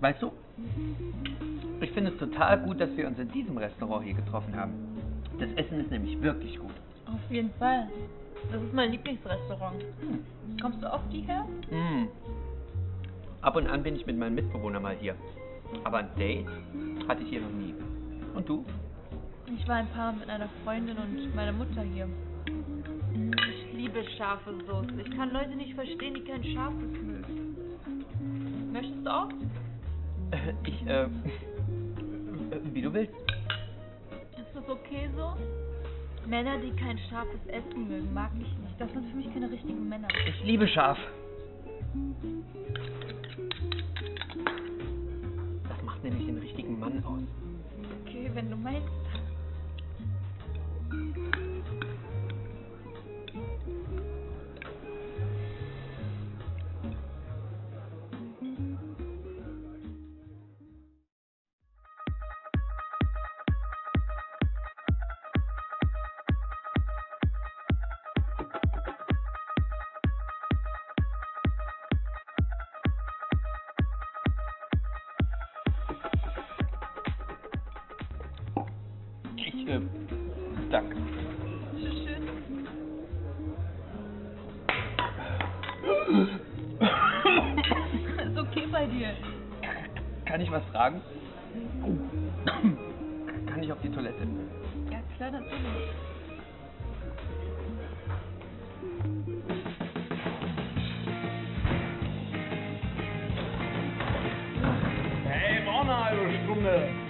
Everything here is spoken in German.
Weißt du, ich finde es total gut, dass wir uns in diesem Restaurant hier getroffen haben. Das Essen ist nämlich wirklich gut. Auf jeden Fall. Das ist mein Lieblingsrestaurant. Kommst du oft hierher? Ab und an bin ich mit meinem Mitbewohner mal hier. Aber ein Date hatte ich hier noch nie. Und du? Ich war ein paar mit einer Freundin und meiner Mutter hier. Ich liebe scharfe Soße. Ich kann Leute nicht verstehen, die kein Scharfes mögen. Möchtest du auch? Wie du willst. Ist das okay so? Männer, die kein scharfes Essen mögen, mag ich nicht. Das sind für mich keine richtigen Männer. Ich liebe scharf. Das macht nämlich den richtigen Mann aus. Okay, wenn du meinst. Danke. Schön. Ist okay bei dir. Kann ich was fragen? Kann ich auf die Toilette? Ja, klar, natürlich. Hey, war eine halbe Stunde.